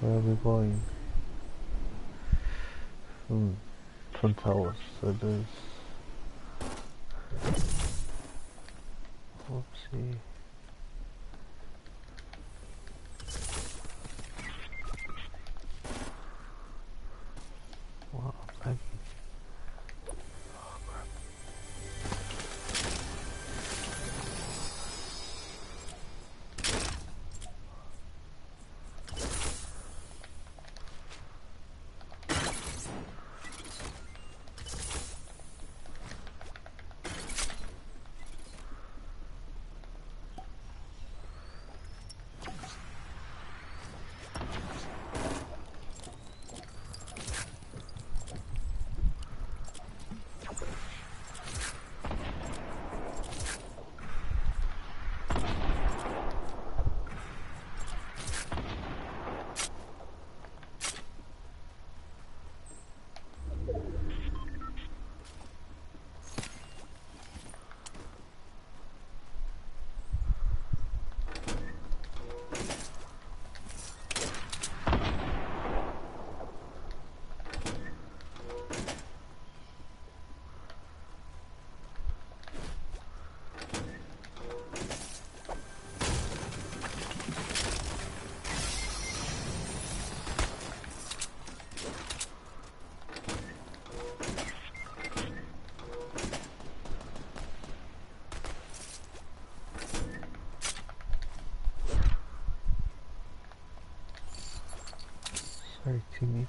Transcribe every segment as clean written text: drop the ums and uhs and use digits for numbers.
Where are we going? Twin Towers, so there's... Whoopsie. Wow, laggy. Oh crap. Sorry, teammates.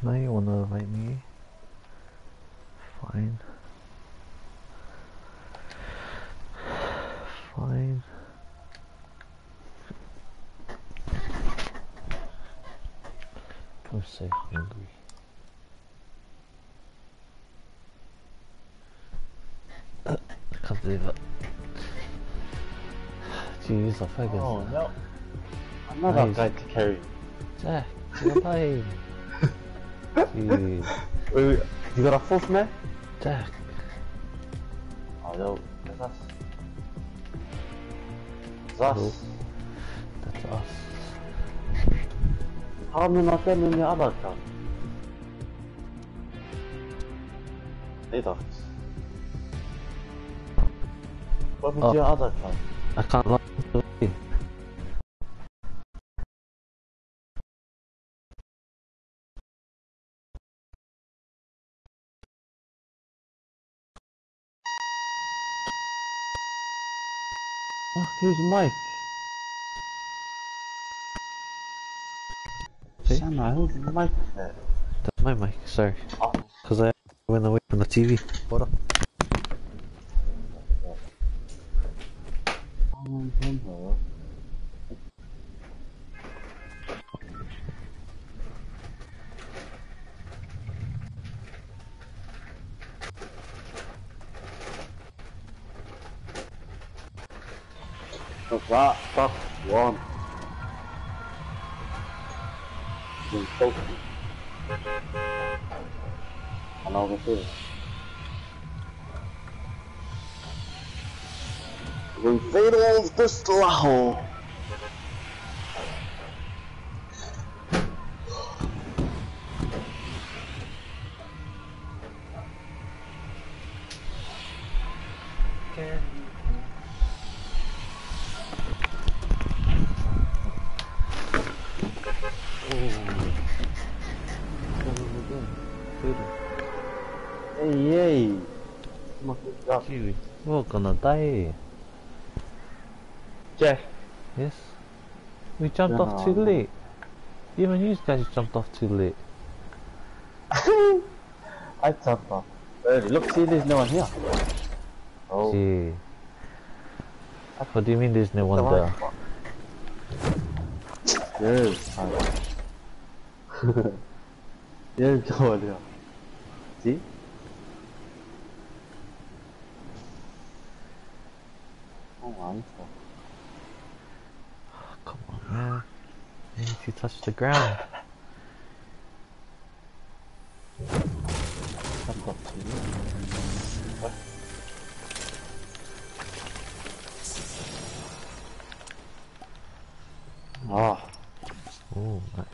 Now you wanna invite me? Fine. Fine. I'm so hungry. I can't believe it. Jeez, I forgot. Oh no. I'm not that Nice. guy to carry. Jack, you're lying. Jeez. Wait, you got a full man? Jack. Oh no, that's us. That's Nope. us. That's us. How am I not getting in the other account? Hey, dogs. What is your other account? I can't log into it. Fuck, here's Mike. See? Shanna, who's Mike there? That's my mic, sorry. Oh, Because I went away from the TV. What up? hello. That fuck one. Been focused. And all the things. When fatal the slaho. Hey, hey. Kiwi. We're gonna die. Jack. Yes. We jumped off too No. late. Even you guys jumped off too late. I jumped off early. Look, see, there's no one here. Oh. Gee. What do you mean there's no one there? Yes. There's no one here. See? Oh my god. Come on, man. You need to touch the ground. Jumped off too late. What? Ah. Oh, nice.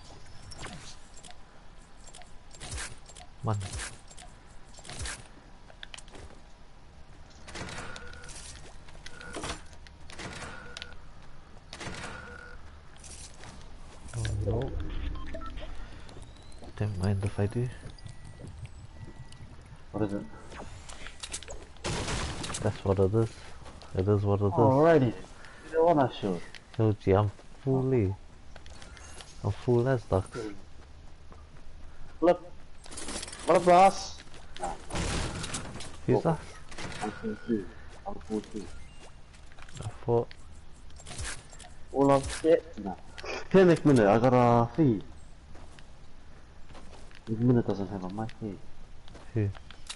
Man. Oh no. Don't mind if I do. What is it? That's what it is. It is what it is. Alrighty. You don't wanna shoot. Yo, gee, I'm full as ducks. Flip. What up, boss? Who's that? I'm full too. I'm full too. I thought, All of shit. Nah. Here, next minute, I got a feed. This minute doesn't have a mic feed. who?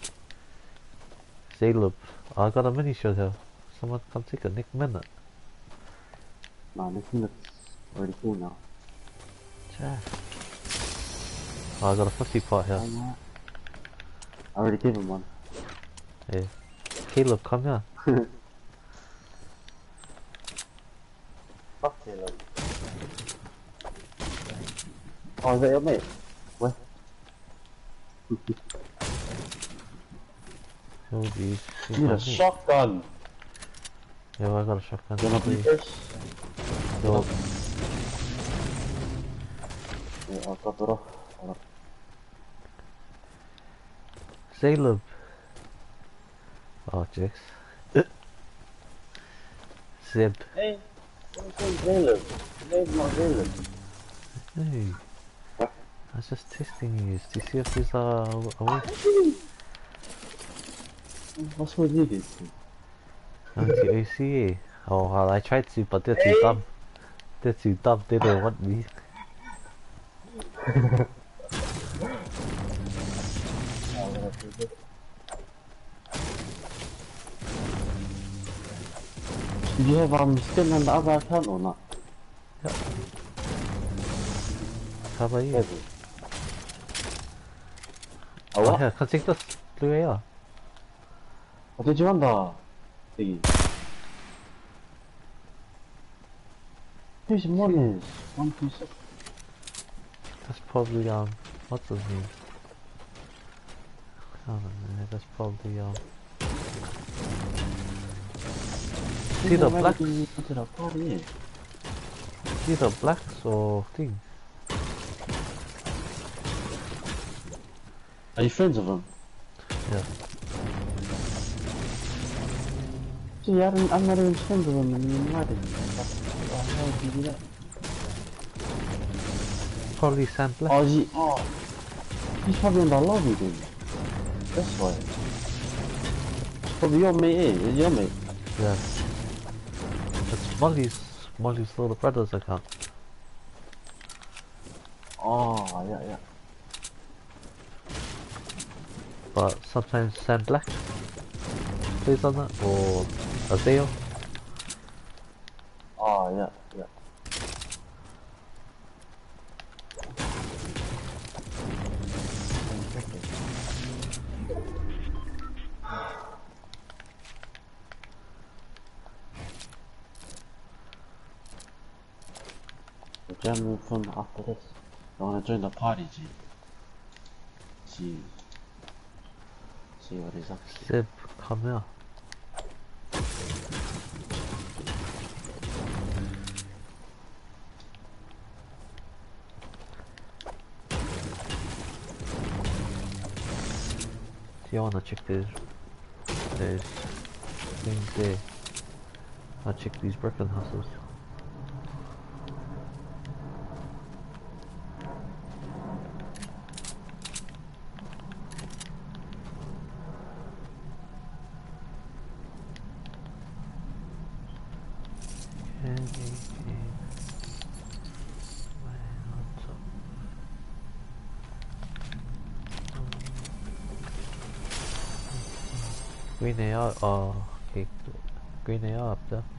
Caleb. I got a mini shot here. Someone come take a Nick minute. Nah, next minute's already full now. Chat. Oh, I got a 50 pot here. I already gave him one. Hey. Caleb, come here. Fuck Caleb. Oh, is that your mate? What? Oh jeez. You need a shotgun. Yo, I got a shotgun. You wanna be Please. first? Yo, Yeah, I'll top it off. Caleb. Oh, Jix. Zib. Hey, what's your Caleb? Name's not Caleb. Hey. What? I was just testing you to see if there's a way. What's with you guys? Going to OCA. Oh, well, I tried to, but they're too dumb. They're too dumb, they don't want me. Do you have skin on the other account or not? Yep. How about you? Maybe. Oh, what? here, come take this blue AR. Did you want the thingy? Here's money. 126. That's probably, what's his name? I don't know, that's probably, see the blacks? To the party. See the blacks or things? Are you friends with him? Yeah. See, I'm not even friends with him and you invited me. How did you do that? Probably Sam Black. Oh, he's probably in the lobby then. That's why. Probably your mate, eh? Is your mate? Yeah. It's Molly's little brother's account. Oh, yeah. But sometimes Sam Black plays on that, or Azeo. Oh, yeah. Jam fun after this. I wanna join the party, G. See what is up. Sib, come here. Do you wanna check there's things there? I'll check these Brooklyn hustles. Green AR, oh, okay, green AR up there.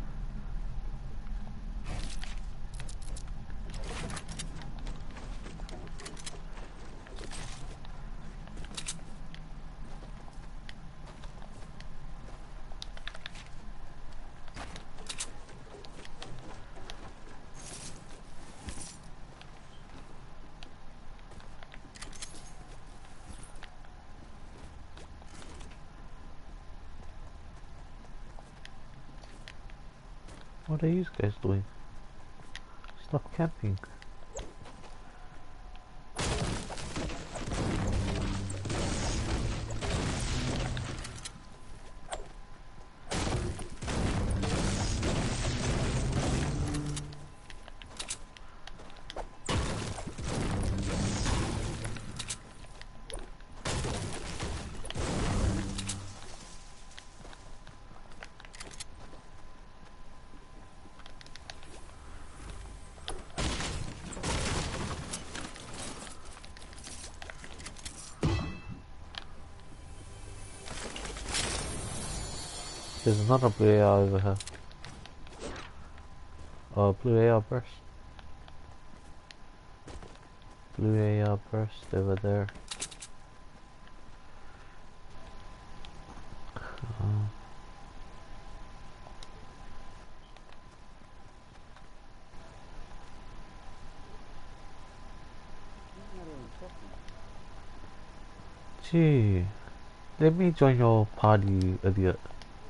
What are you guys doing? Stop camping. There's another blue AR over here. Oh, blue AR burst. Blue AR burst over there. Gee, let me join your party, idiot.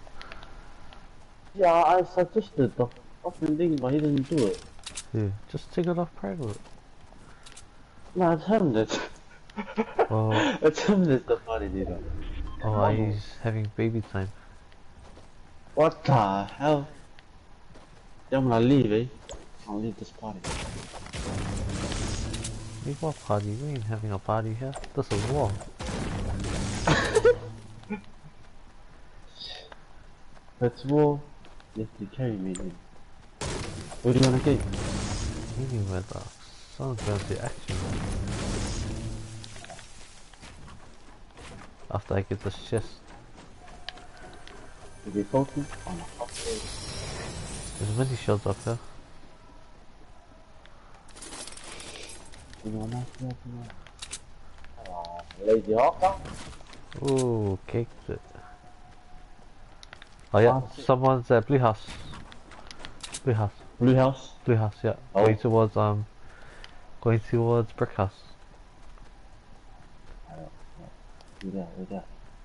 Yeah, I suggested the fucking thing, but he didn't do it. Yeah, just take it off private. No, it's him that. Oh, It's him that's the party leader. oh, he's having baby time. What the hell? Yeah, I'm gonna leave, eh? I'll leave this party. What party? We ain't having a party here. That's a war. Let's war. Yes, they carry me in. Where do you wanna get? Meaning with that. Someone's going to action. After I get this chest. Did they focus? Oh no. There's many shields up here. Anyone else? Lazy hawker? Ooh, caked it. Oh yeah, someone's blue house. Blue house. Blue house? Blue house, yeah. Oh. Going towards brick house. Where that?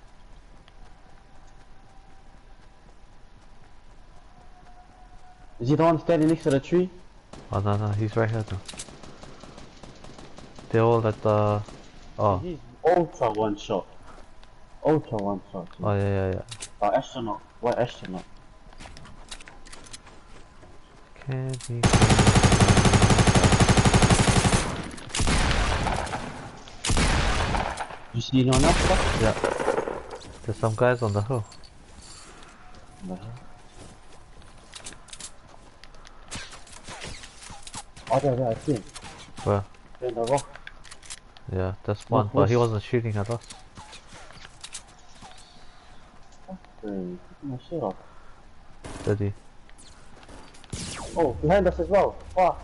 Is he the one standing next to the tree? Oh no, he's right here now. They're all at the... Oh. He's ultra one shot. Ultra one shot. Too. Oh yeah. Oh, astronaut. What astronaut? Can he... You see anyone else? Yeah. There's some guys on the hill. Oh, there, I see him. Where? In the rock. Yeah, that's one, but he wasn't shooting at us. Hey, my shit off. Did he? Oh, behind us as well. Wow.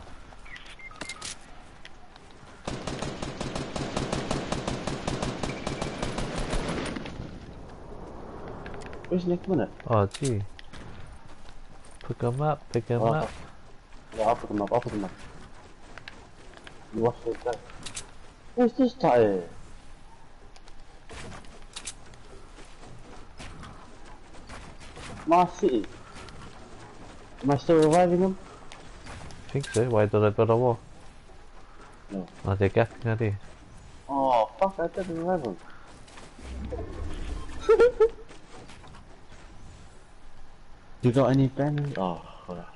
Where's next minute? Oh gee. Pick him up. Yeah, I'll pick him up. You watch this guy. Where's this guy? Mars City. Am I still reviving him? I think so. Why did I build a wall? No. Oh, they're gapping at it. Oh, fuck, I didn't revive him. You got any banners? Oh, hold on.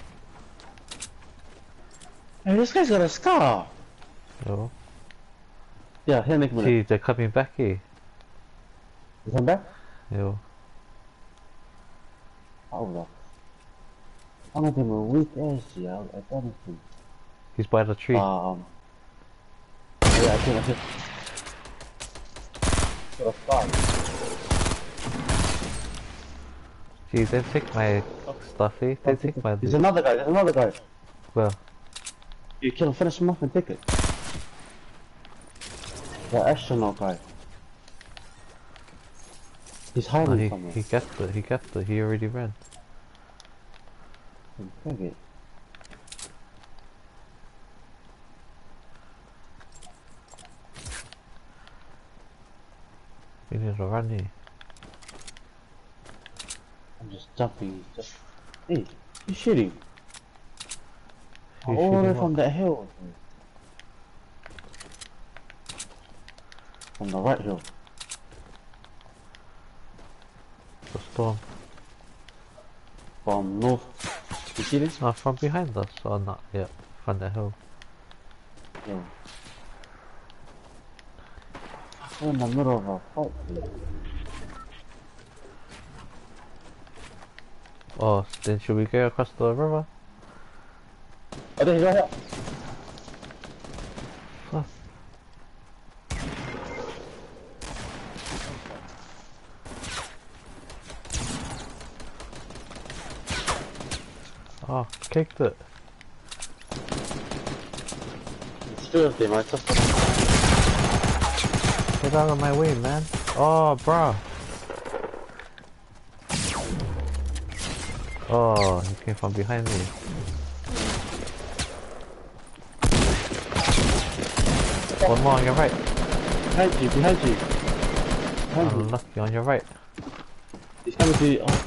Hey, this guy's got a scar! Yo. Yeah, here, make a minute. Gee, they're coming back here. You come back? Yo. Hold on. I'm gonna give him a weak ass, yeah, I don't think. He's by the tree. Yeah, I think. Got a scar. Gee, they take my stuff, eh? They take my... There's another guy. Well, You kill him, finish him off and take it. The astronaut guy. He's no, hiding somewhere. he kept it, he already ran. Take it. We need to run here. I'm just jumping, Hey, he's shooting. He's All the way shooting from what? the hill. From the right hill. The storm. From north. You see this? No, from behind us, or not? Yeah, from the hill. Yeah. We're in the middle of a fight here. Oh, then should we go across the river? Oh, there, he's right here. Huh. Oh, kicked it. It's two of them, I just... Get out of my way, man. Oh, bruh. Oh, he came from behind me. One more on your right. Behind you. Behind you. Lucky on your right. He's coming to you. Oh,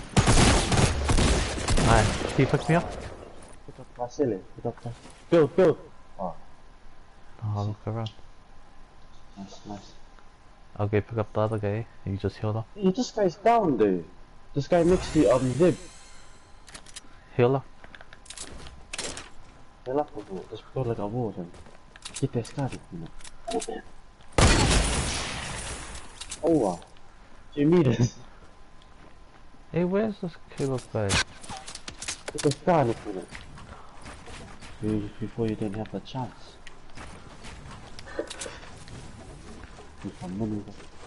Nice. He picked me up. pick up my ceiling. Pick up my... Build. Oh, Oh, I'll look around. nice. I'll go pick up the other guy. You just heal up. Hey, this guy's down, dude. This guy next to you, Zib. Heal up. They're like a wall. Just build like a wall, then. Kita sekali punya. Oh wow. 2 meters. Hey, where's this killer guy? Kita sekali punya. Before you didn't have a chance. You come in.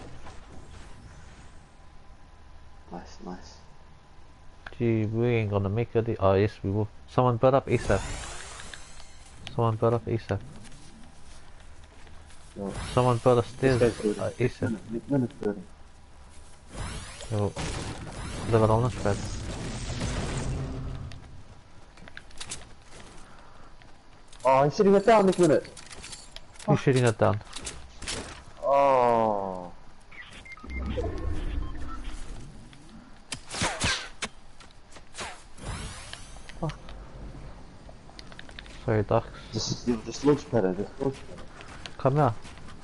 Nice, nice. Gee, we ain't gonna make it. Oh, yes, we will. Someone butt up ASAP. Someone butt up ASAP. Yo, Someone butt upstairs this guy's good. ASAP. Minutes good. Yo, live on this bed. Oh, he's sitting it down, Nick minute. Who's shooting it down? Oh. Sorry, ducks. This looks better, this looks better. Come here.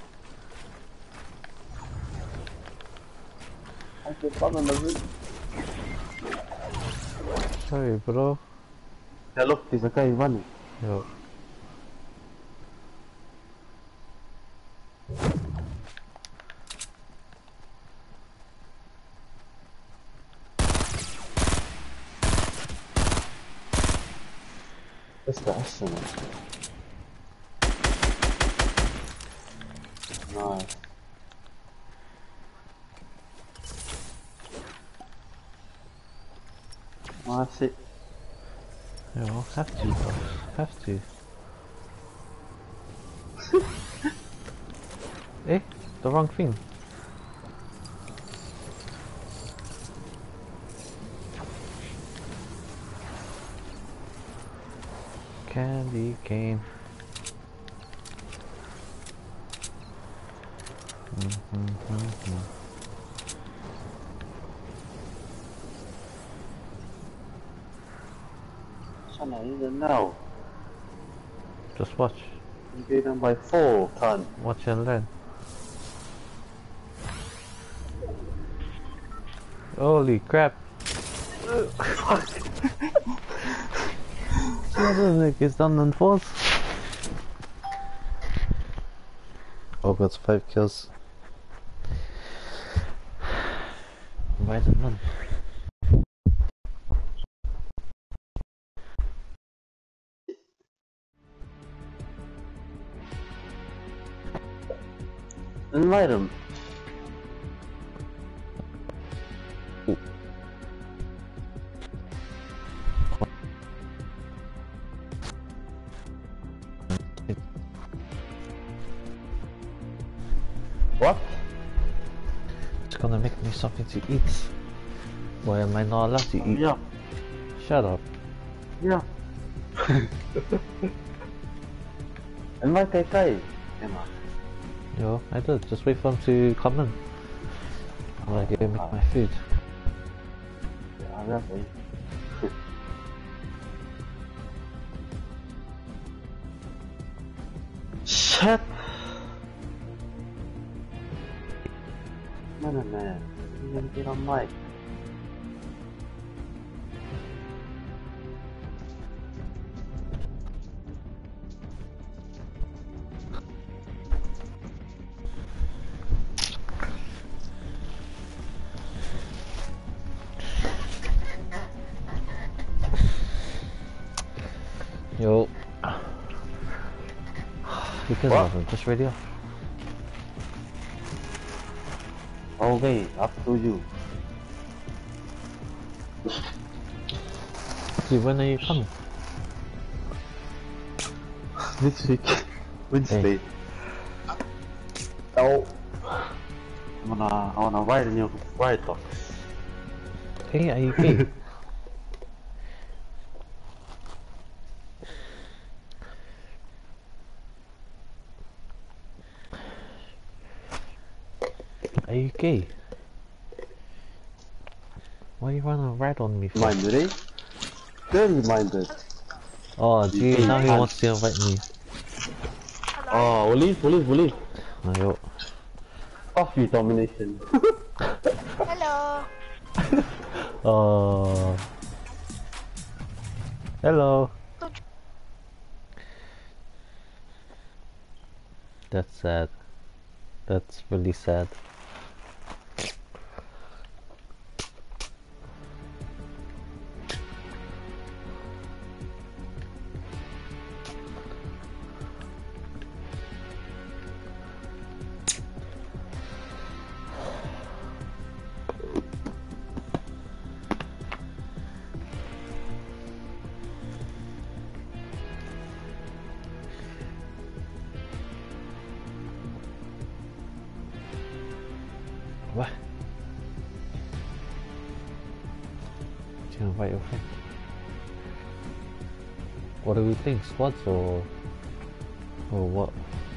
I can follow the route. Sorry, bro. Yeah, look, there's a guy running. Yo. That's the astronaut. Nice. That's it. Yo, have to, ducks. Have to. Eh? The wrong thing. Candy cane. Son, I didn't know. Just watch. You beat them by 4, cunt. Watch and learn. Holy crap. Nick is done on fourth. Oh, got 5 kills. Why did none? Invite him. What? It's gonna make me something to eat. Why am I not allowed to eat? Yeah. Shut up. Yeah. Invite that guy. Emma. Yo, I did. Just wait for him to come in. I'm gonna go make my food. Yeah, hurry up, eh? Shit! No, you didn't get on mic. Yo. Because What? of it, just radio. Okay, up to you. See, when are you coming? This week, Wednesday. Hey. Oh. I wanna ride in your ride dog. Hey, are you gay? Are you gay? Why you wanna ride on me for? Minded, eh? Very minded. Oh, gee, now he wants to invite me. Oh, leave. Yo. Coffee domination. Hello. Oh. Hello. That's sad. That's really sad. What? Do you invite your friend? What do we think? Squads or what?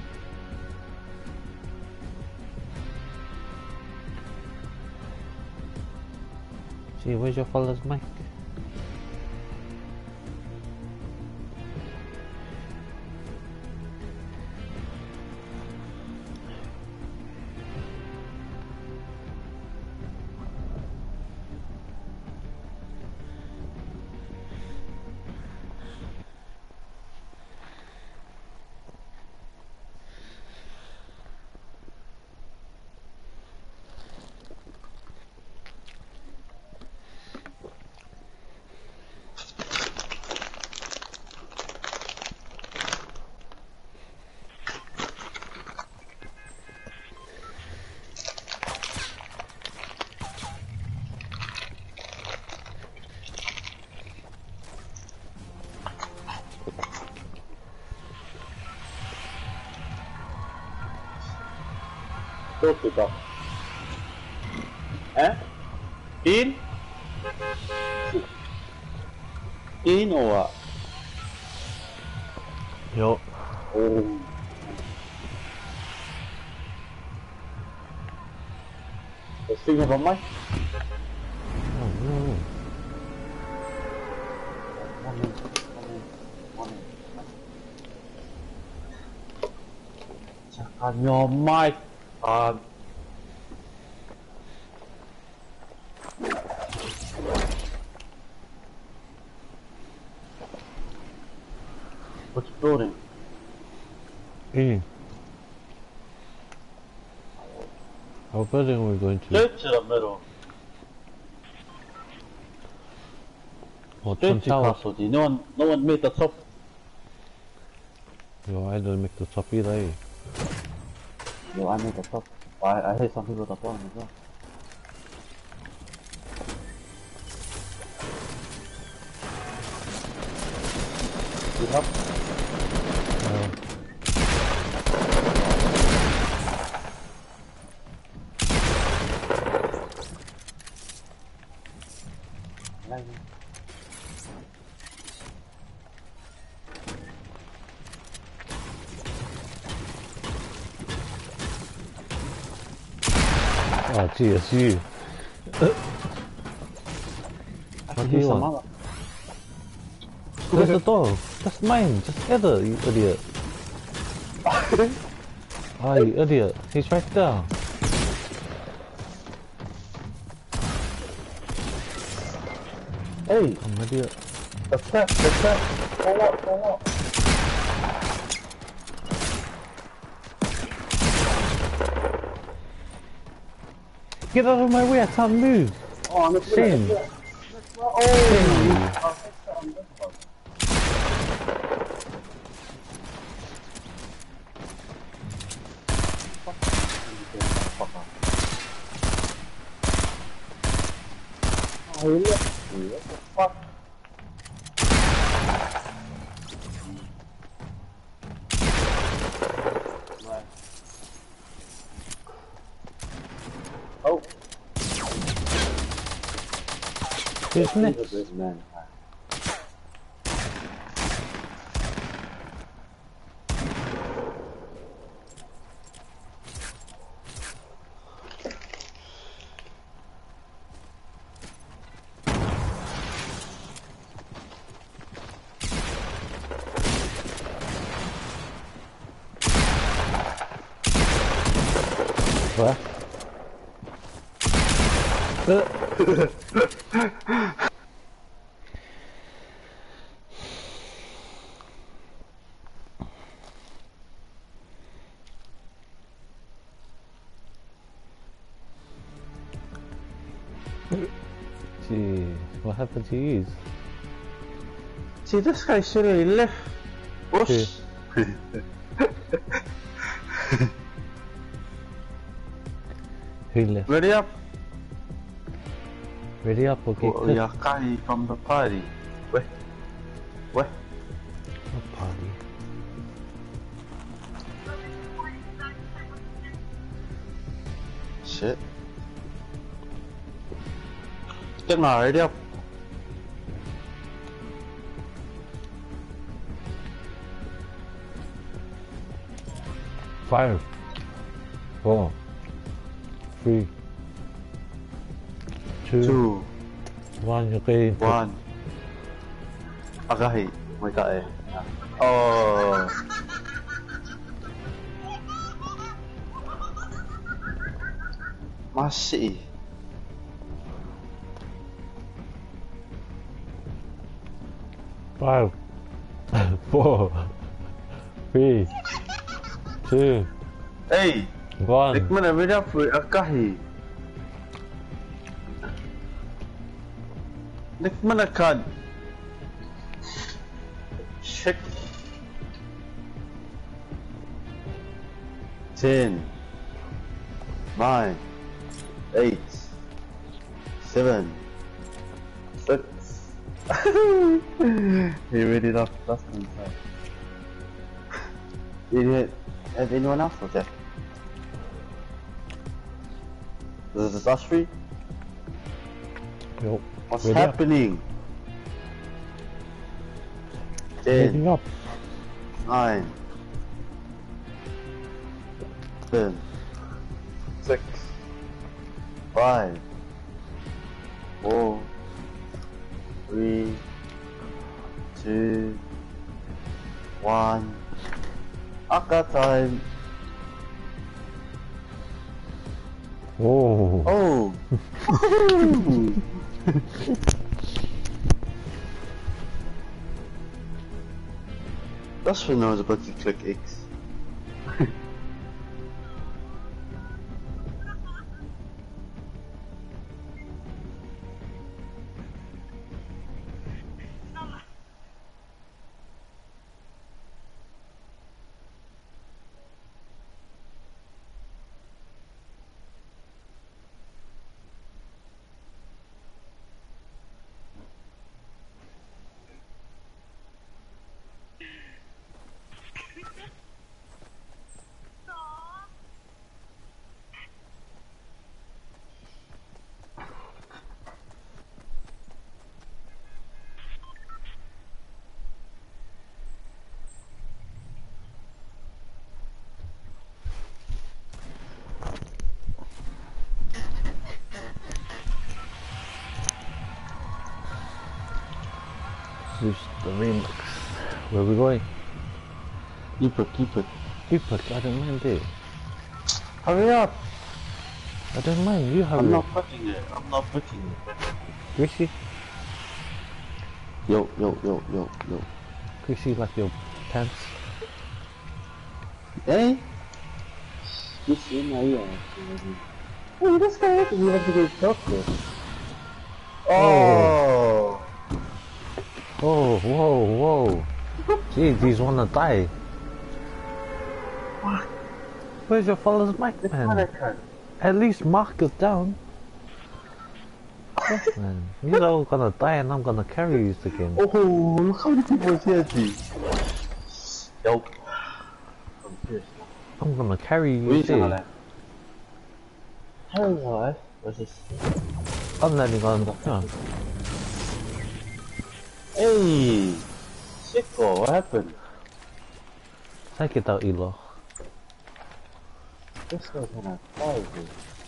Gee, where's your fella's mic? Tutti qua. In? In or what? Yo. Oh. The thing of a mic? Oh no. Check on your mic. What's building? Our building we're going to. Straight to the middle. What Straight to tower? castle. No one made the top. Yo, I didn't make the top either. Eh? Yo, I made the top. I hate some people at the bottom as well. You help? Oh, gee, it's you. What do you want? Where's the door? That's mine. Just get it, you idiot. Ah, you idiot. He's right there. Hey, I'm an idiot. the step. Pull up. Get out of my way, I can't move. Oh, I'm Shame. Oh, what the fuck? Oh. Who's next? This man. What? What happened to you? See, this guy silly left. Bush. Who left? Ready up? Ready up, okay? Oh, yeah, guy from the party. Wait. What party? Shit. Chắc nào ready up? Five, 4, 3, 2, 2, 1, okay. 1. Agahi. May kae. Oh. Masih. Five, 4, 3, 2, Hey. 1. Ik mana ready up for Agahi. Nik mana kan? Check. 10, 9, 8, 7, 6. He read it off last time. Did you have anyone else or Jeff? Is it us three? Yo, What's ready up. happening? Ready 10, up. 9, 7, 6, 5, 4, 3, 2, 1. Aka time. Oh. Oh. That's when I was about to click X. This is the remix. Where we going? Keep it, keep it. Keep it. I don't mind it. Hurry up! I don't mind. You hurry I'm up. not putting it. I'm not putting it. Chrissy. Yo. Chrissy, like your pants. Hey? You see my ear. Hey, this guy has to be able to get doctor. Oh! Oh, whoa. Jeez, these wanna die. What? Where's your father's mic, man? At least mark it down. Yes, man. You're all gonna die and I'm gonna carry you again. Oh, look how many people are here, G. Yo. I'm pissed. I'm gonna carry you Where's too. that? Hello, what's this? I'm letting on the phone. Hey! Sicko, what happened? Take it out, Elo. This guy's gonna die, dude.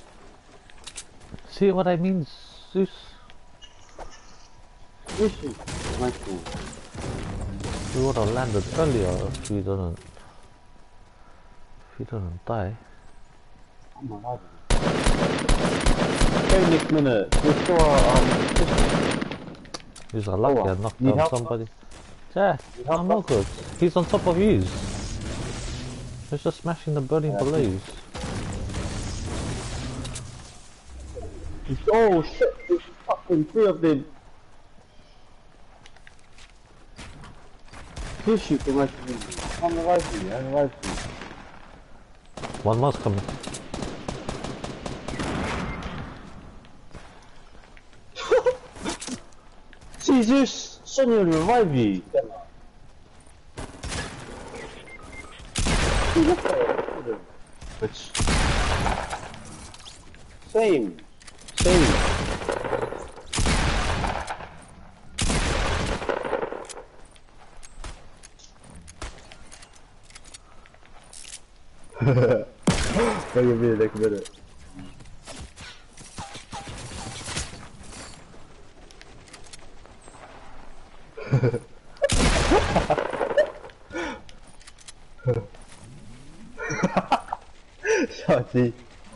See what I mean, Zeus? This is my fool. We would have landed earlier if we didn't die. I'm alive. Hey, Nick Minute, you saw, He's a lucky I knocked Need down help? somebody. Yeah, Need help, I'm bro? all good. He's on top of you. He's just smashing the burning blaze. Oh shit, there's fucking 3 of them. Please shoot the rifle. I'm the rifle, I'm the rifle. One was coming. Jesus, Sonny will revive you. Which? Same. Wait a minute. Shotty.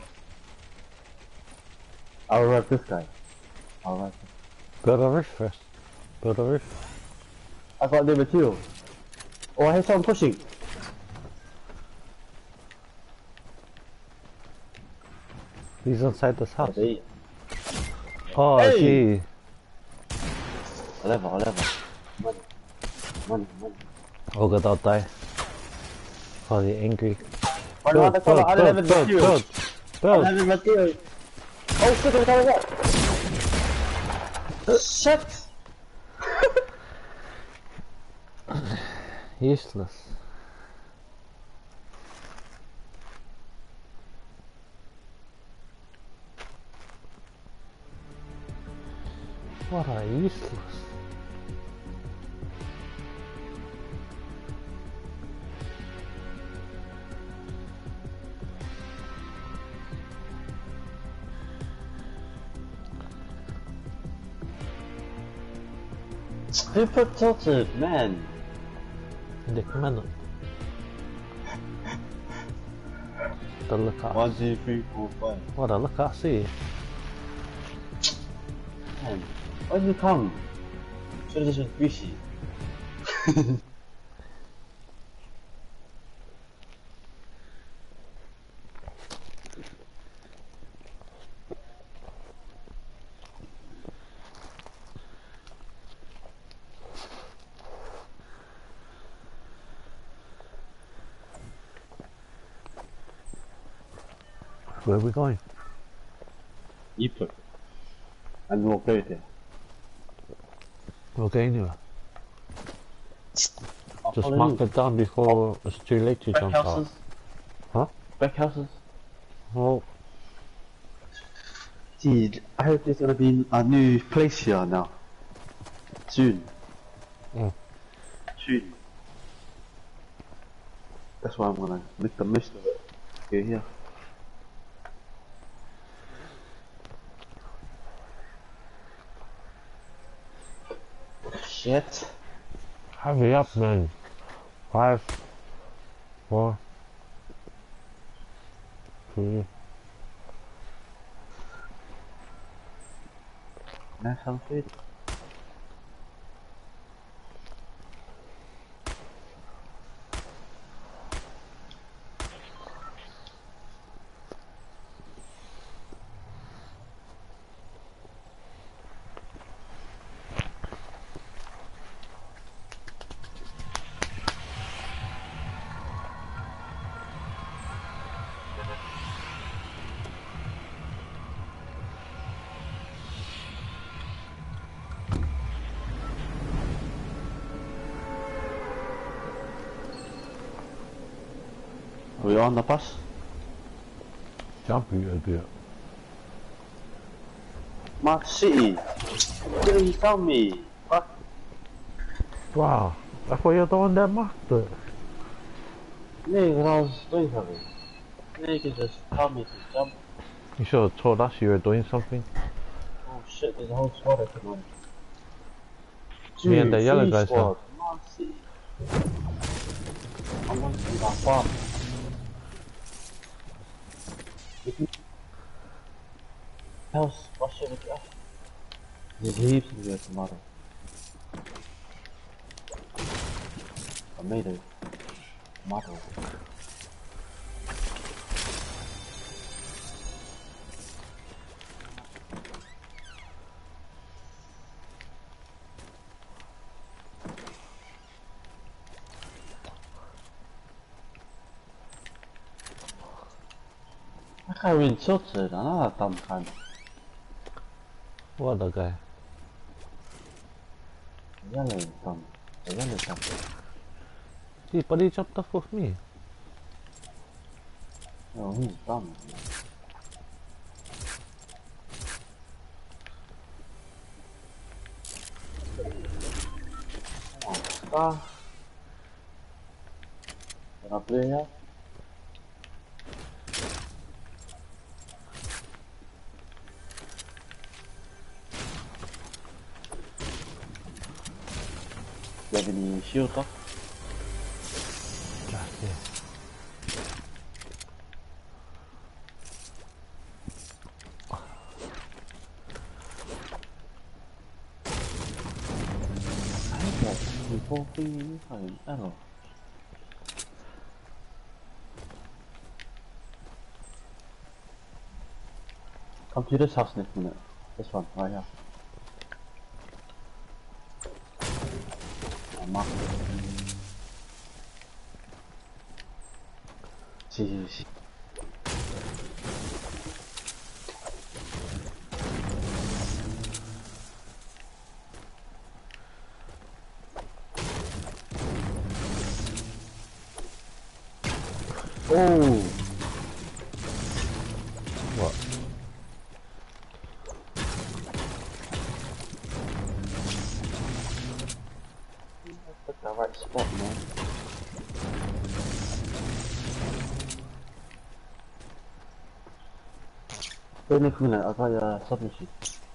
I'll rev this guy. Go to the roof first. Go to the roof. I got number 2. Oh, I hear someone pushing. He's inside this house. Hey. Oh, Hey! gee. Whatever. Money. Oh god, I'll die. Probably angry. Run around the corner, I don't have any material. Build. I don't have any material. Oh shit, I'm coming up. Shit! Useless. What a useless. Who put tilted, man? Det kommer ändå. The look at. 1, 2, 3, 4, 5. What a look at, see. Man, why did you come? Should have just been fishy. Where are we going? You put. And we'll play it there. We'll go anywhere. I'll Just follow mark you. it down before it's too late to Back jump out. houses. Huh? Back houses. Well, Dude, I hope there's gonna be a new place here now. Soon. Mm. Soon. That's why I'm gonna make the most of it. Okay, here. Shit. hurry up, man. 5, 4, 3. Nice outfit. Are we on the bus? Jump, you idiot. Mark City. Why didn't you tell me? Fuck. Wow, I thought you're the one that marked it. Yeah, because I was doing something. Yeah, you can just tell me to jump. You should have told us you were doing something. Oh shit, there's a whole squad of them on. Me and the yellow Three guys squad. Mark City. I want to see that farm. House, what shit with that? There's heaps of your tomato. I made a tomato. I win shots, another dumb kind. What other guy? Yellow dumb. The yellow dumb. But he jumped off with me. Oh, he's dumb. Can I play here? Do you have any shield up? Yeah. I got 4 things in arrow. Come to this house next minute. This one, right here. I'm up. See. Oh! What? Pick the right spot, man. Wait next minute, I got your submission.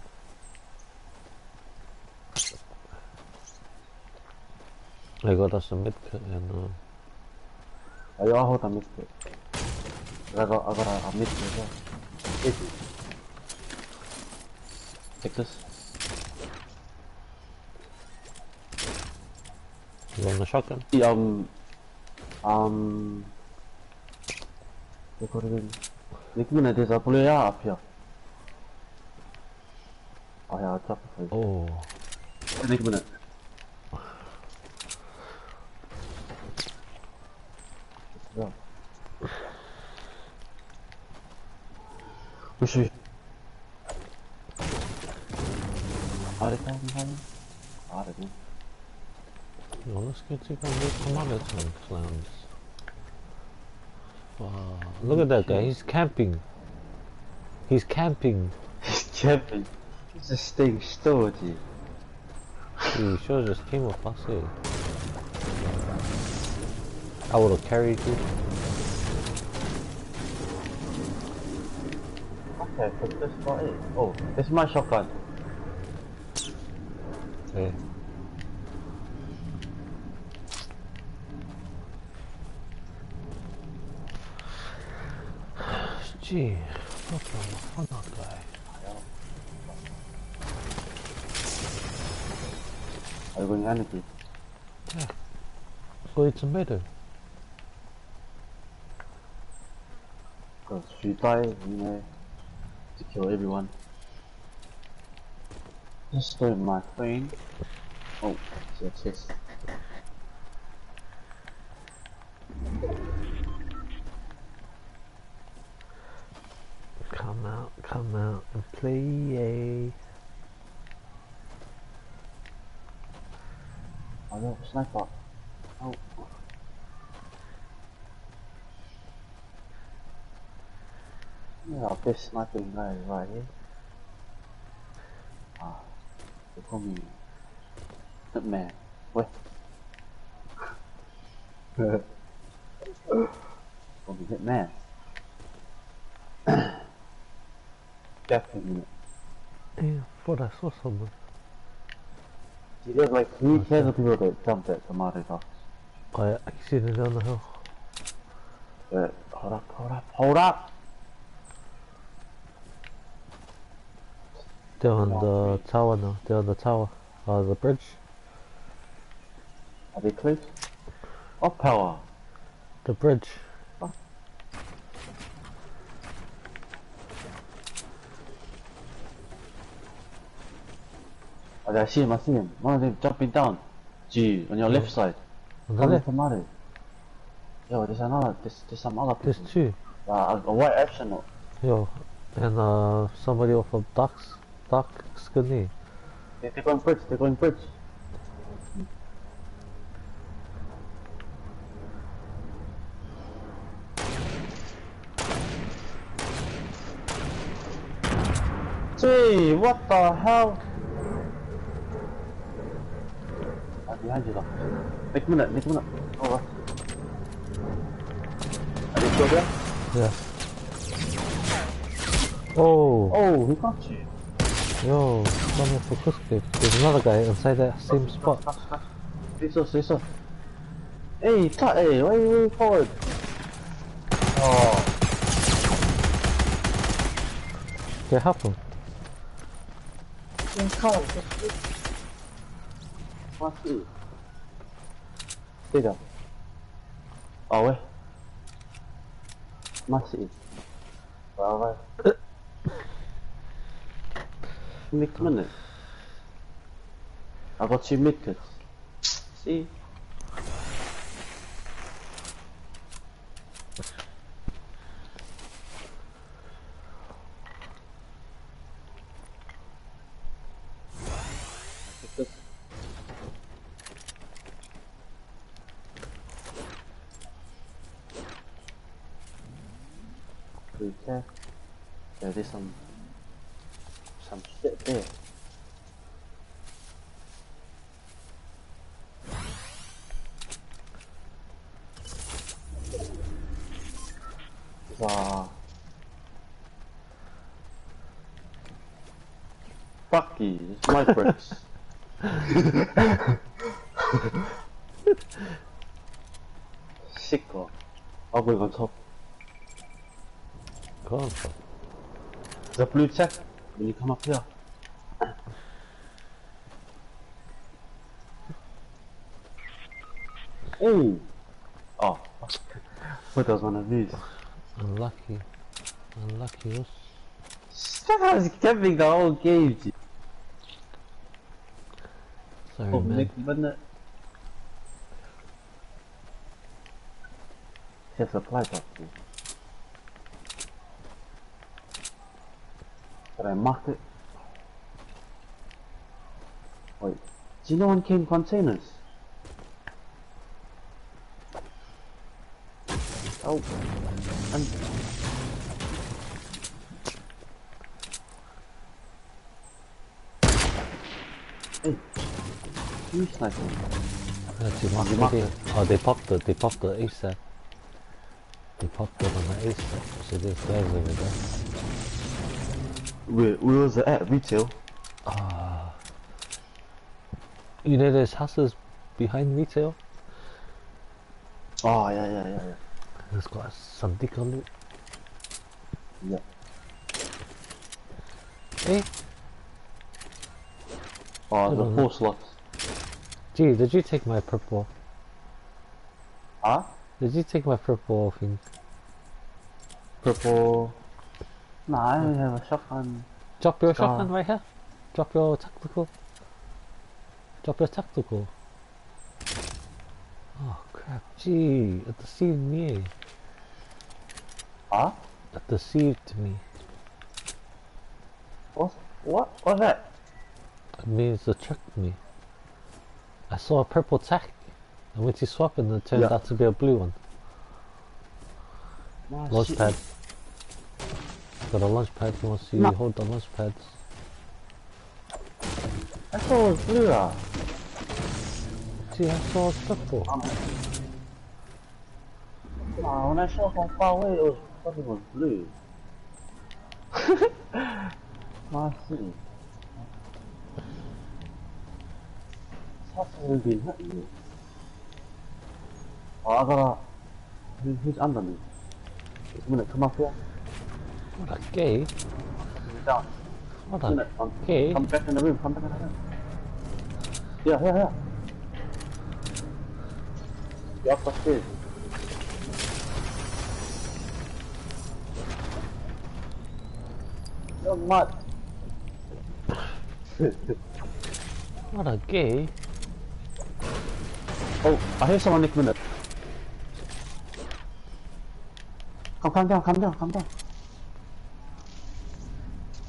I got us a mid kit and Oh, you hold on, missed it. I got a missed it as well. Take this. you want a shotgun? Look what it is. Next minute, there's a player up here. Oh yeah, I'll drop it for you. Oh. Next minute. Yeah. Push it. Yo, let's get you guys with some other time clowns. Wow. Look at that guy, he's camping. He's camping. He's camping. He's just staying still, dude. You sure just came with us, eh? I would have carried you. Okay, put this spot in. Oh, this is my shotgun. Yeah. Gee, what the fuck, guy? Are you going energy? Yeah. So it's a matter. Because if you die, you know, to kill everyone. Just doing my thing. Oh, it's a chest. Come out and play. Oh no, sniper. Oh. Yeah, this sniping guy is right here. Ah, they call me Hitman. Wait. Call me Hitman. Definitely. Yeah, thought I saw someone. See, there's like 3 pairs of people that jumped at Tomato's house. Oh yeah, I can see them down the hill. Hold up! They're on the tower now. They're on the tower. The bridge. Are they close? Up power! The bridge. Oh, I see him. One of them jumping down. Gee, on your left side. On the left. Yo, there's another, there's some other people. There's two. A white astronaut. Yo, and somebody off of Doc Skinny. They're going bridge, they're going bridge. Gee, what the hell? Behind you though. Make a minute. Alright. Are you still there? Yeah. Oh, Oh, he got you. yo, someone for Kusuke. There's another guy inside that same spot. Stay so. Hey, hey, why are you moving forward? Oh, What happened? what's it? Stay down. Oh, wait. Masih. Alright. Make a minute. I got you muted. See? Okay. There's some shit there. Fuck you, it's my bricks. Sicko. I'll go on top. Go on. There's a blue check when you come up here. Ooh! Oh, what was one of these? Unlucky. Unlucky us. That guy's camping the whole game. Sorry, Oh, man. Nick, wasn't it? He has a supply box. Did I mark it? Wait, do you know one came containers? Oh, and hey, you sniping? That's your you mark marked video. it? Oh, they popped the ASAP. They popped it on the ASAP. So there's guys over there. Where was it at? Retail? You know those houses behind retail? Oh, yeah. It's got some dick on it. Yeah. Eh? Oh, the don't 4 know. slots. Gee, did you take my purple? Huh? Did you take my purple thing? Purple. Nah, I only have a shotgun. Drop your Scar. shotgun right here. Drop your tactical. Drop your tactical. Oh crap, gee, it deceived me. Huh? It deceived me. What's that? It means it tricked me. I saw a purple tack, and when you swap it, it turned Yeah. out to be a blue one. Nah, Launch shit. pad. Got a launch pad, once you No. hold the launch pads. I thought it was blue. Gee, I saw a purple. Nah, when I saw from far away, I thought it was blue. My city. It's hasn't been hitting me. Oh, I gotta. Who's under me? Just a minute, come up here. What a gay. Come down. What Just a a minute. gay. Come back in the room. Yeah. You're up the stairs. You're mad. What a gay. Oh, I hear someone next minute. Calm down.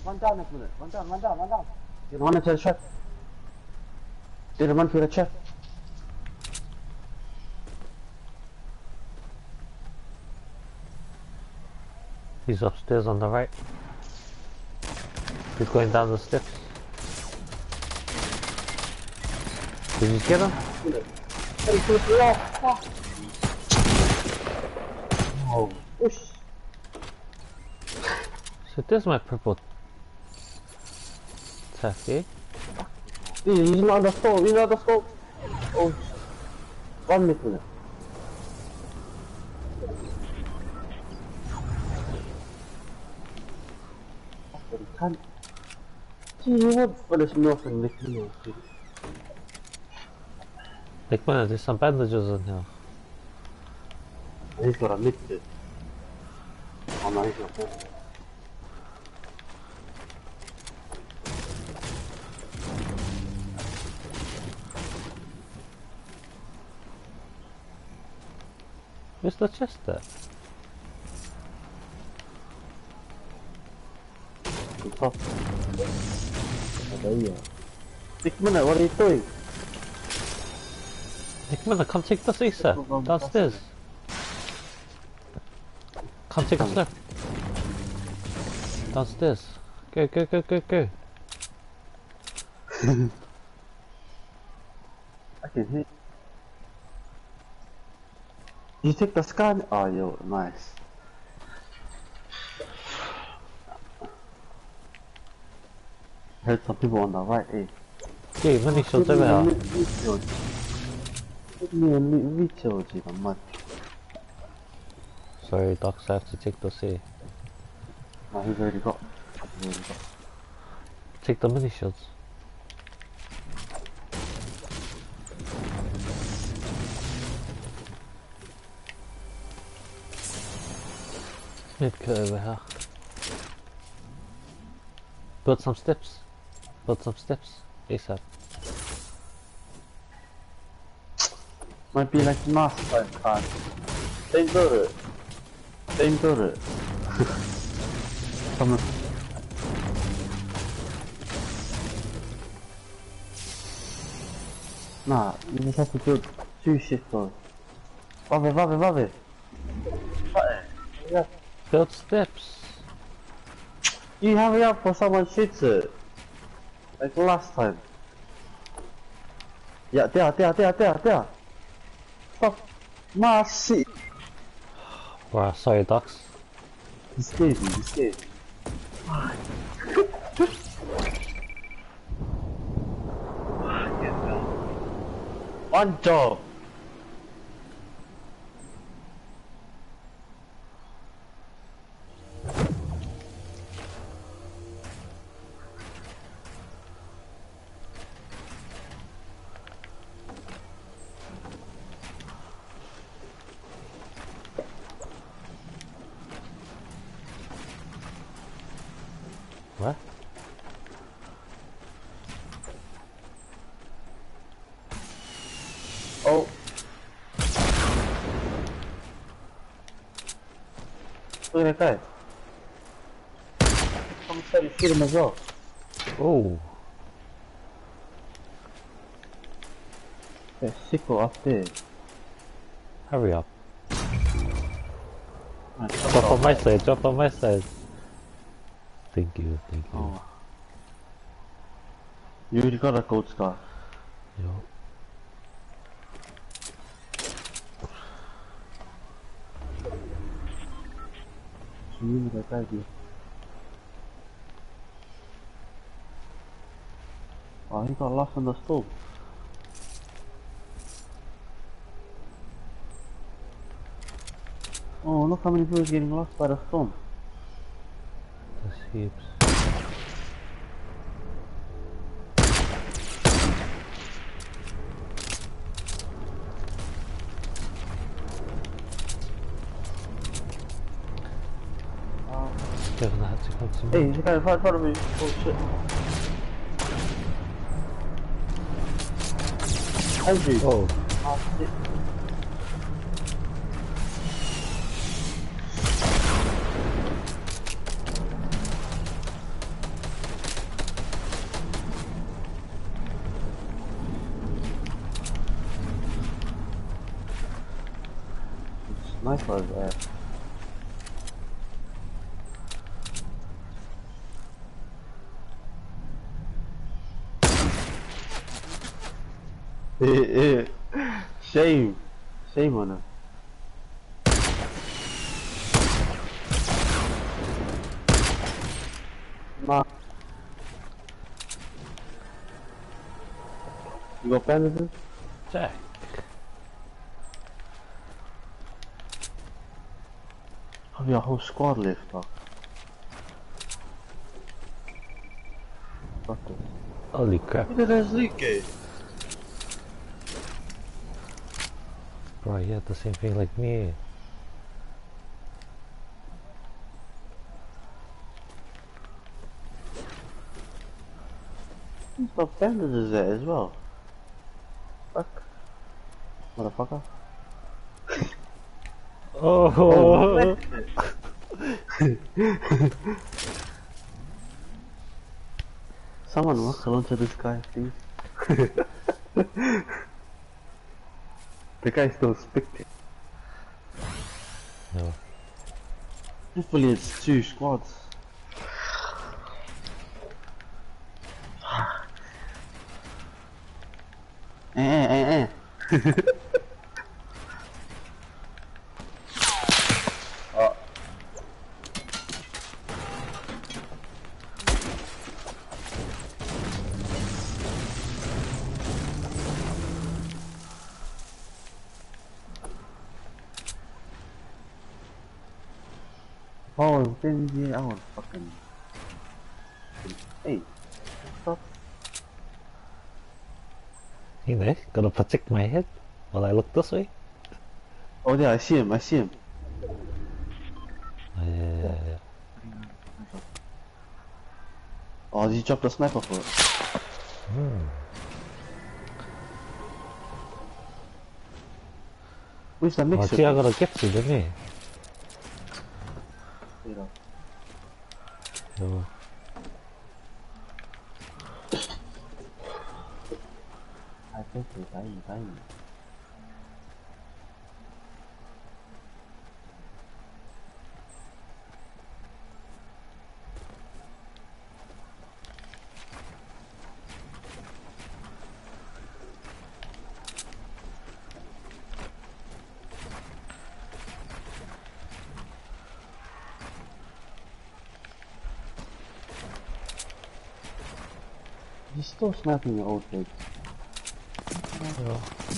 One down next minute. One down. You run into the trap. Did a run through the trap. He's upstairs on the right. He's going down the steps. Did you get him? Oh, push. So there's my purple taffy. He's not on the scope. Oh, 1 minute. Can't. Gee, what is nothing making Nickman, there's some bandages in here. He's got a mid to. Oh no, he's not. Where's the chest there? It's off. There you are. 6 minutes, what are you doing? Nickman, come take the Caesar downstairs. Come take a step. Downstairs. Go. I can hit. You take the scan? Oh, yo, nice. Heard some people on the right, eh? Yeah, many shots over here. Give me a recharge, man. Sorry, Docs, I have to take the C. No, he's already got. Take the mini shots. Mid-kit over here. Build some steps. ASAP. Might be like last time, card. Same turret. Come on. Nah, you just have to build 2 shit though. Love it. Yeah. Build steps. You hurry up for someone shoots it. Like last time. Yeah, there. Fuck. My shit. Wow, sorry, Docs. He scared me. One job. What? Oh. Look at that guy. Someone said you shoot him as well. Oh. There's Sicko up there. Hurry up. Right, Drop on my side. Thank you. Oh. You already got a gold scar. Yo. You that guy, dude. Oh, he got lost in the stove. Oh, look how many people are getting lost by the storm. There's heaps. Kevin, I had to come to me. Hey, he's a guy in front of me. Oh shit. Andrew. Oh. Oh shit. Sniper is Shame. Shame on him. Nah. You got bandages? Jack. Have your whole squad left, fuck. Fuck it. Holy crap. Look at this leak, Bro, you had the same thing like me. Who's got bandages there as well? Fuck. Motherfucker. Oh! Someone walk onto this guy, please. The guy's still spectating. No. Hopefully it's 2 squads. Eh. Oh. Oh, Benji, I want fucking. Hey, stop. You know, gotta protect my head while I look this way. Oh, yeah, I see him. Yeah. Oh, did you drop the sniper for it? Where's the Oh, mixer? gee, I gotta get you, didn't I? Yo. I think it's dying. He's still snapping the old thing. Yo.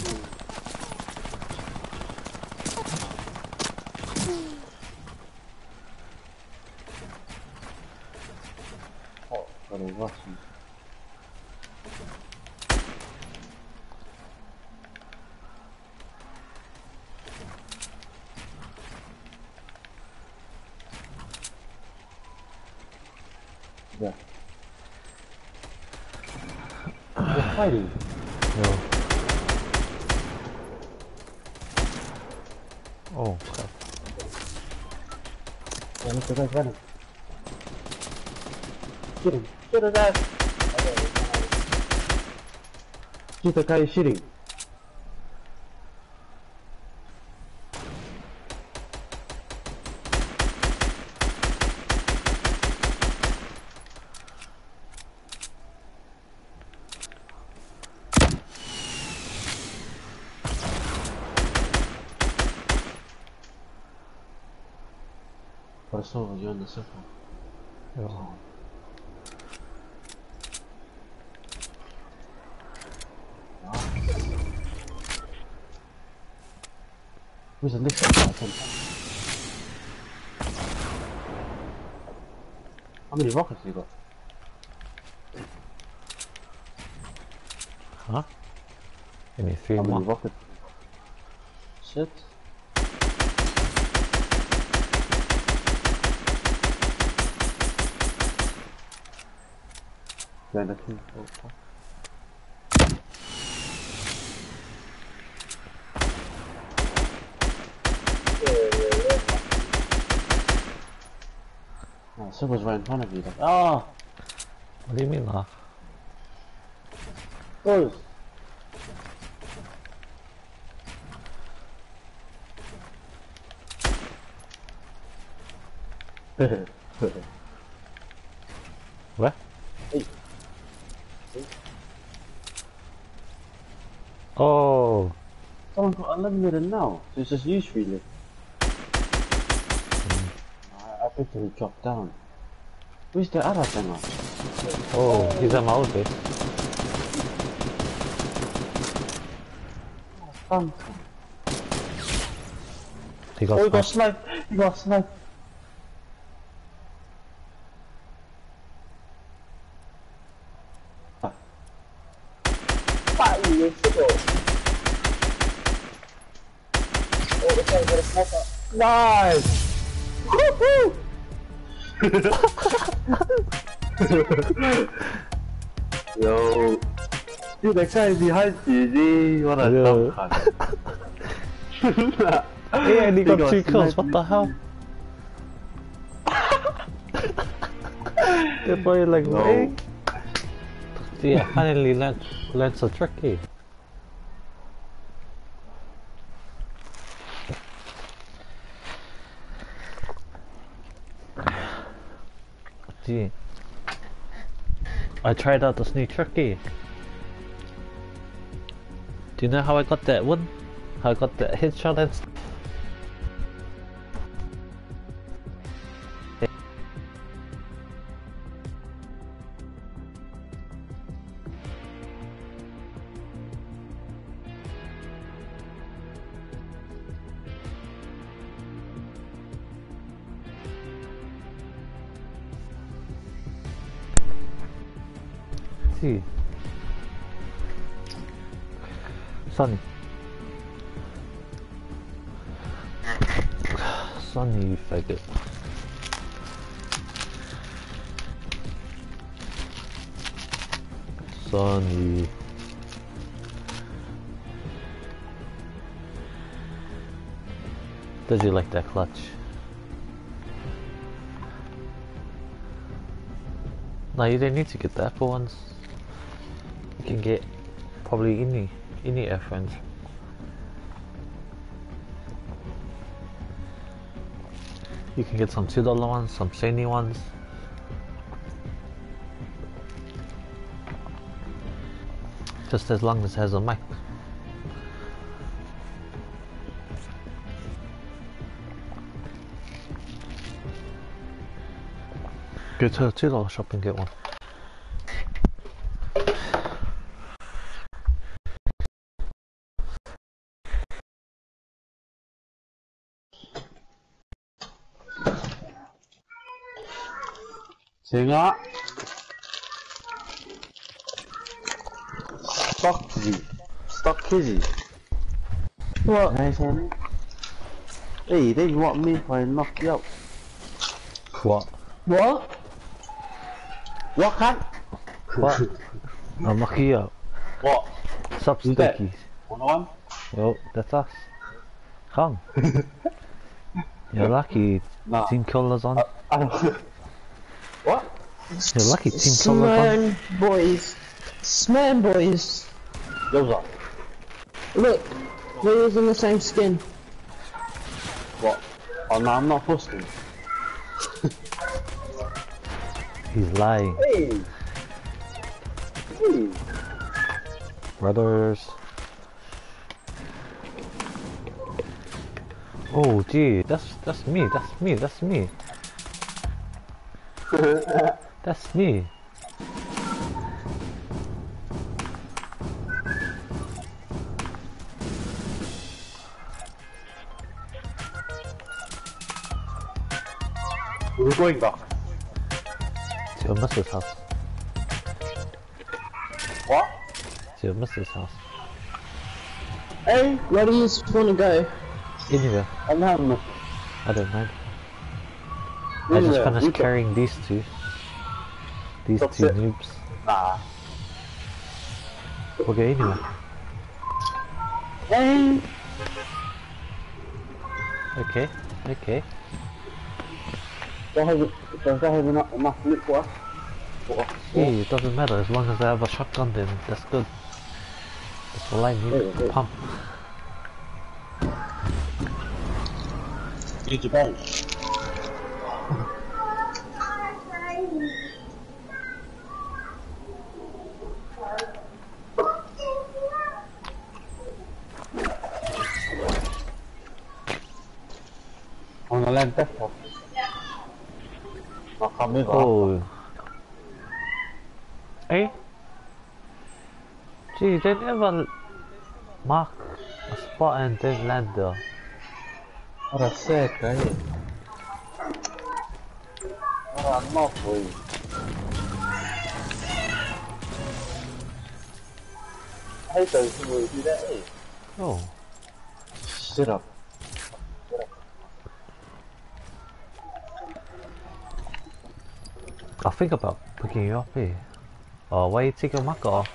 Oh, got a Russian. Yeah. They're fighting. Yo. Oh, crap. Yeah, look, the guy's running. Shoot him. Shoot his ass. Shoot the guy is shooting. For the silver, you're in the circle. Yo. Where's the next one? How many rockets you got? Huh? Give me 3 How many more. rockets? Shit. Behind the tree. Oh, fuck. Oh, circle's right in front of you. Like, oh! What do you mean, huh? Close! What? Hey. Oh, Someone got eliminated now, so it's just you three left. I bet he dropped down. Where's the other thing? oh, he's at my old base. He got Oh, he got sniped. sniped! He got sniped! Nice! Woohoo! Yo, dude, that guy behind you, what a dumb cunt. Yeah, and he got 2 kills, sniped. what the hell? The boy like, No. hey. See, I finally learned so tricky. Gee, I tried out this new tricky. Do you know how I got that one? How I got that headshot and see. Sonny. Sonny, you faggot. Sonny. Does he like that clutch? No, you don't need to get that for once. You can get probably any airframes. You can get some $2 ones, some shiny ones. Just as long as it has a mic. Go to a $2 shop and get one. Singer. Stock Kizzy. What? Nice one. Hey, they want me if I knock you out. What? What? What cunt? What? I'll knock you out. What? Sup, Who's that? Stinkies? 101? Yo, that's us. Come. You're lucky. Nah. Team Killer's on. I don't... What? You're lucky. Team Killer's on. Sman boys. Sman boys. Those are. Look, we're using the same skin. What? Oh no, I'm not posting. He's lying. Hey! Hey! Brothers. Oh gee, that's me, that's me, that's me. That's me. We're going back. To your missus' house. What? To your missus' house. Hey, where do you want to go? Anywhere. I'm not having I don't mind. I just finished carrying these two. These That's two it. noobs. Nah. We'll go anywhere. Hey! Okay, okay. Does that have enough loot for us? Gee, it doesn't matter as long as I have a shotgun then that's good. That's all I need. Yeah. Pump. Need your bench. gonna land that one. I'll come in. Oh. Hey? Gee, they never mark a spot and then land there. What a sick, eh? What a mockery. I hate those people who do that, eh? Oh. Sit up. I'll think about picking you up here. Oh, why you take your marker off?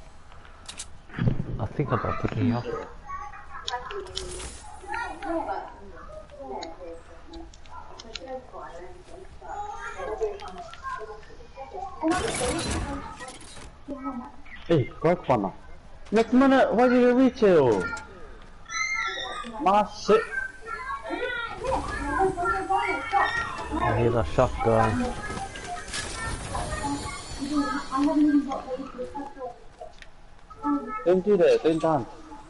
I'll think about picking you up. Hey, quite fun. Next minute, why did you reach you? My shit. I need a shotgun. Don't do that, don't dance.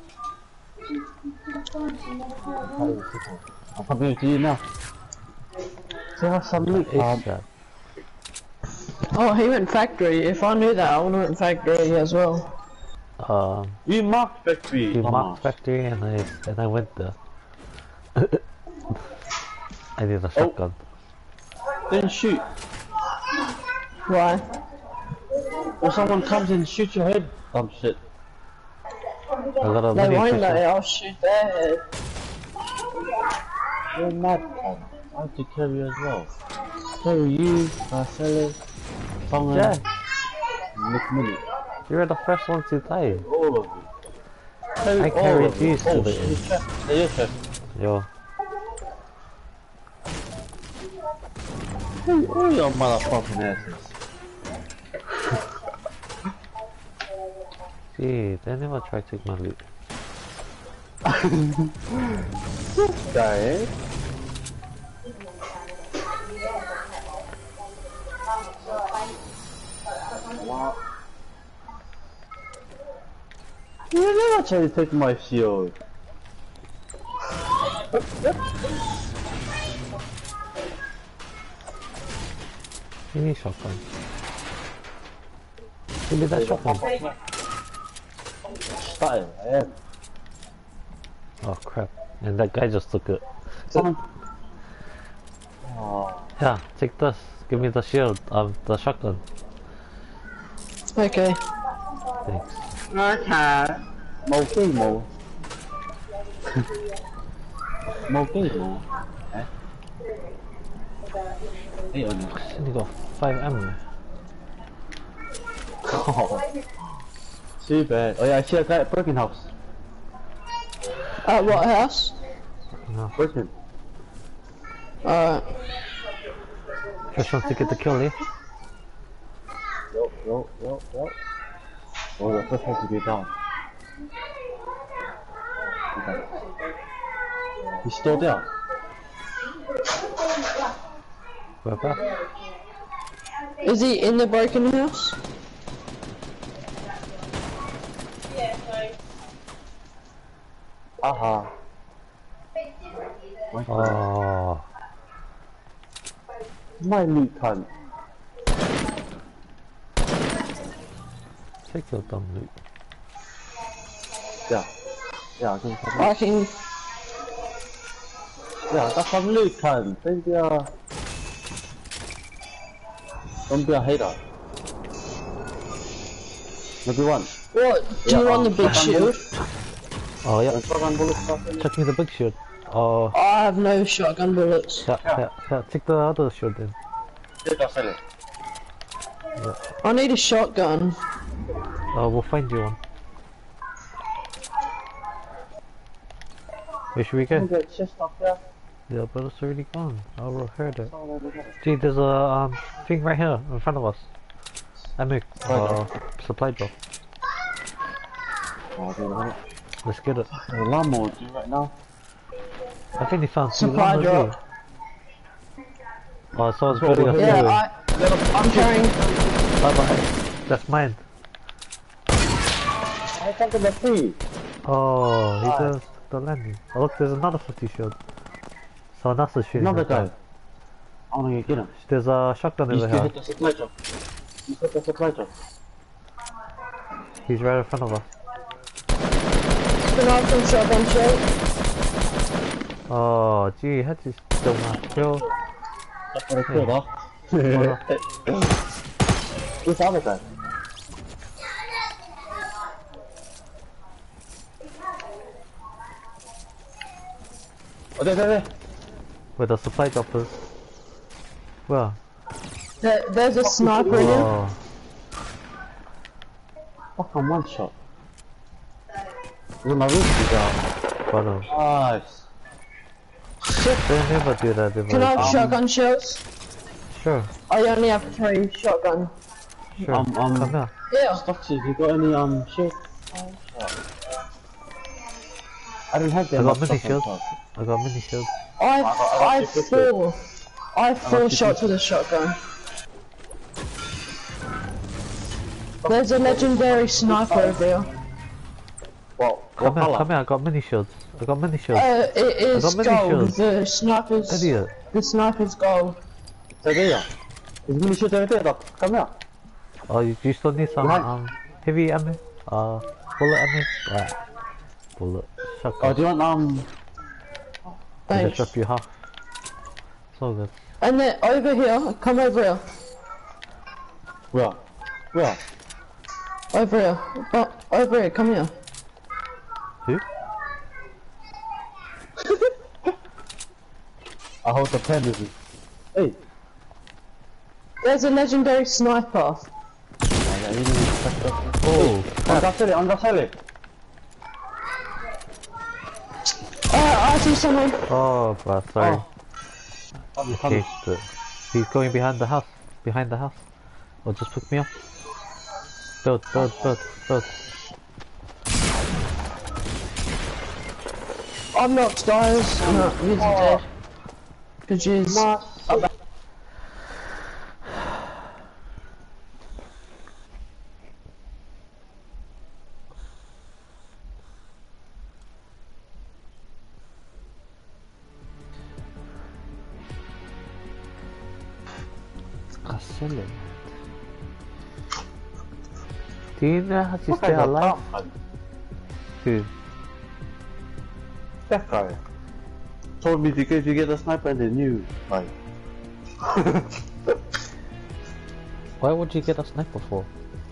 I'm coming to you now. So have some loot, ASAP. Oh, he went factory. If I knew that, I would have went factory as well. You marked factory. You marked factory and I went there. I need a shotgun. Then shoot. Why? Or someone comes and shoots your head. Dumb shit. I got a They mini won't pistol. though, I'll shoot their head. You're mad, man. I have to carry you as well. Carry you, Marcelo, Tonga, Jack, Nick Minute. you were the first one to die. All of you. I carried you to the end. There you go. Yo, All your motherfucking asses. gee, they never try to take my loot. Guy, eh? What? You never try to take my shield. Give me a shotgun. Give me that shotgun. Style, man. Oh crap. And that guy just took it. Someone. Oh. Yeah, take this. Give me the shield, the shotgun. Okay. Thanks. Okay. Màu kỳ màu. Màu kỳ màu. Hả? Hey, on it. You got 5 ammo. Oh. Too bad. Oh yeah, I see a guy at Birkin House. At what house? No. Birkin. Alright. First one to get the kill, eh? Yo. Oh, the first one to be down. Okay. He's still there. Where back? Is he in the broken house? Aha. Oh, My loot cunt. take your dumb loot. Yeah, I can come. I can... Yeah, that's some loot cunt. Don't be a hater. Maybe one. What? Do you want the big shield? Oh yeah, Shotgun bullet stuff in it. check me the big shield. Oh, I have no shotgun bullets. yeah, take the other shield then. Take that, sell it. I need a shotgun. We'll find you one. Where should we go? Get chest up there. Yeah, but it's already gone. I heard it. Oh, there we go. Gee, there's a thing right here in front of us. Ammo, supply drop. Oh, there we go. Let's get it. There's a lawnmower do right now. I think they found two Supply lawnmowers drop. here. Oh, someone's building a Yeah, freeway. I'm carrying... Bye. That's mine. I talking about free. Oh, he does the landing. Oh look, there's another 50 shield. Someone else is shooting. Another at them. guy. I wanna get him. There's a shotgun He's over still here. hit the supply drop. He's hit the supply drop. He's right in front of us. Been out from shotgun shell. Oh, gee, had to still not kill. That's what I killed, huh? Who's the other guy? Oh, there. With the supply droppers. Well, There's a sniper in here. oh, Fucking one shot. He's on my roof, he's down. bottom. Nice. They never do that, Can I ever. have shotgun shells? Sure, I only have 3 shotgun. sure. Come here. Yeah. Foxy, you got any shit? I don't have that. I got much mini shotgun shields. stuff. I got mini shields. I got have 250. 4. I have 4 got shots with a shotgun. There's a legendary sniper over here. What Come here, colour? come here. I got mini shields. I got mini shields. It is got many gold. shields. The sniper's Idiot. gold. Stay there. There's many shit over there, Doc. Come here. Oh, you still need some Behind. heavy ammo? Bullet ammo? Right. Bullet. Oh, Shotgun. do you want I just Thanks. drop you half. So good. And then over here, come over here. Where? Over here. Over here, come here. Who? I hold the pen with you. Hey. There's a legendary sniper. Oh. On the celly. I see someone. Oh, bro, sorry. Come. Okay, he's going behind the house. Behind the house. Oh, just pick me up. Build. I'm knocked, guys. I'm not really dead. Good jeez. Silly. Do you know how to stay alive? Who? That guy told me because you get a sniper and then you like. Why would you get a sniper for?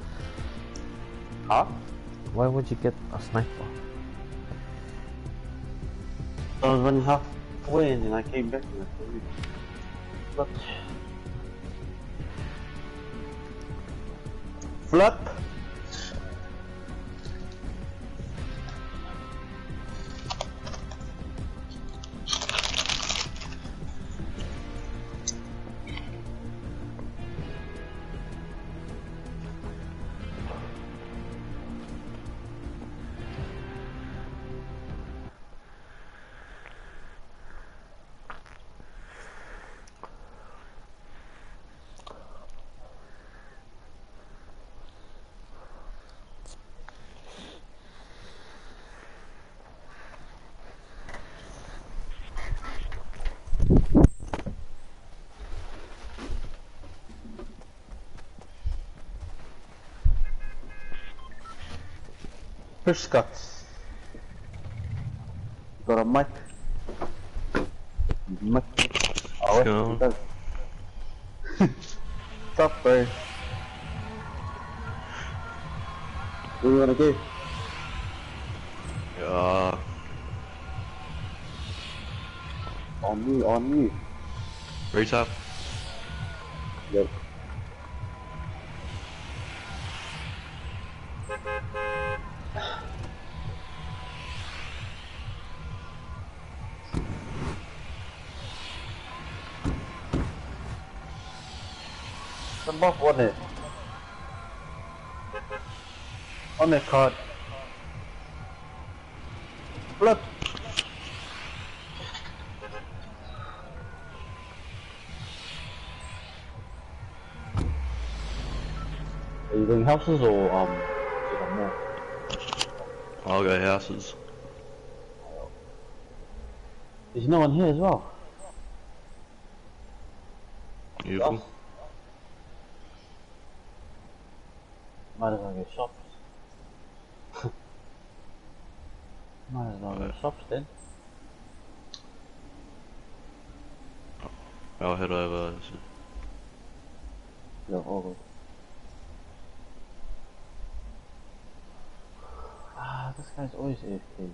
Huh? Why would you get a sniper? I was running halfway and then I came back and I told you. But flip. Fish cuts. Got a mic. Mic. Oh, Go. it does. Stop, bro. What do you wanna do? On me. Retap. Yep. The buff on it. On the card. Flip. Are you doing houses or more? I'll go houses. There's no one here as well. Beautiful. Might as well get shops. Might as well get shops then. I'll head over. Yo, over. Ah, this guy's always AFK.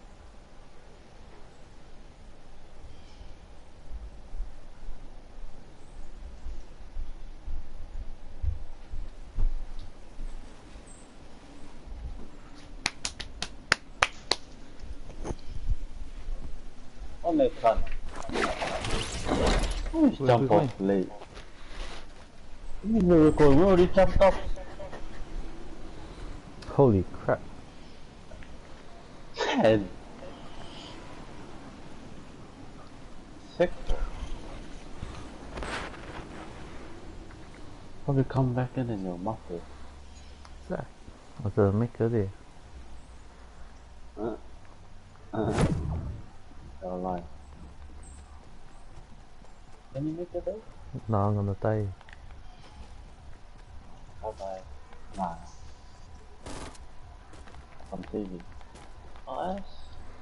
On that front. Always Where jump we off late. We already jumped off. Holy crap. 10. 6. Probably come back in and you're muffled. Zach. What's the maker there? Never lie. Can you make it though? No, I'm gonna die. Bye-bye. Nah. I'm saving. Oh, yes.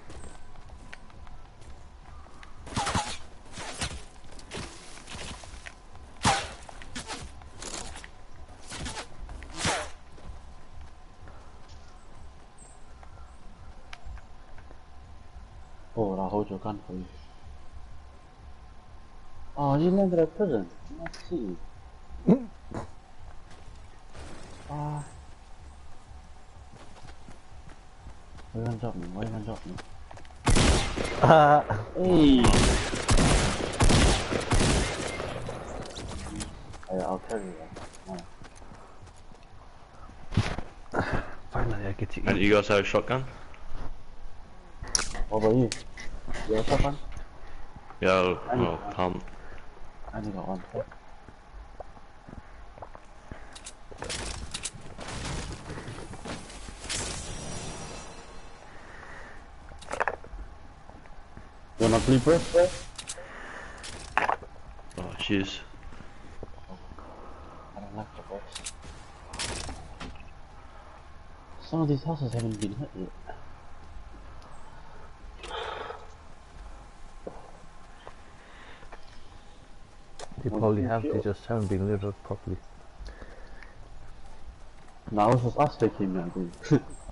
Oh, I'll hold your gun for you. Oh, you landed at prison. Let's see. Ah. Why you gonna drop me? Why you gonna drop me? Hey! I'll carry you. Finally I get to And eat. you guys have a shotgun? What about you? You have a shotgun? Yeah, well, pump. I only got one. You wanna play first, bro? Oh, jeez. I don't like the boss. Some of these houses haven't been hit yet. They probably have, they just haven't been lit up properly. No, it was just us that came out, dude.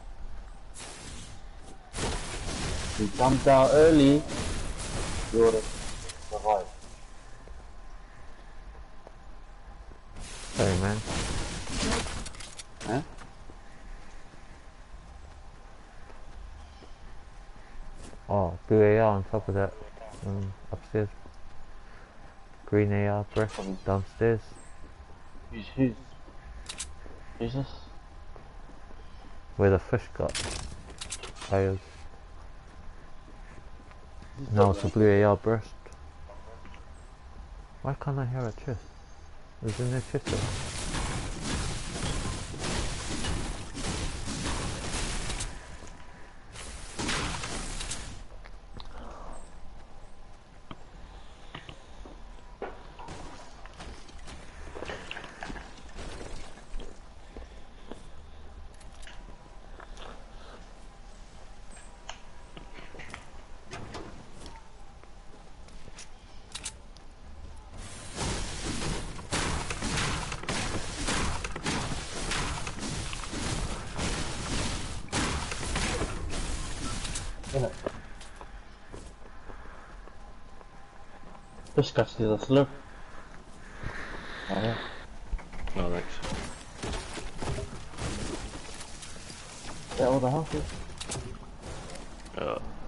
We jumped out early. You would've survived. Sorry man. Huh? Oh, blue AR on top of that. Upstairs. Green AR breath downstairs. Who's this? Where the fish got fires. Now it's a blue AR burst. Why can't I hear a chest? Isn't there chest there? Fish catch is a slurp. Oh yeah. Oh, thanks. Is that all the houses? Yeah.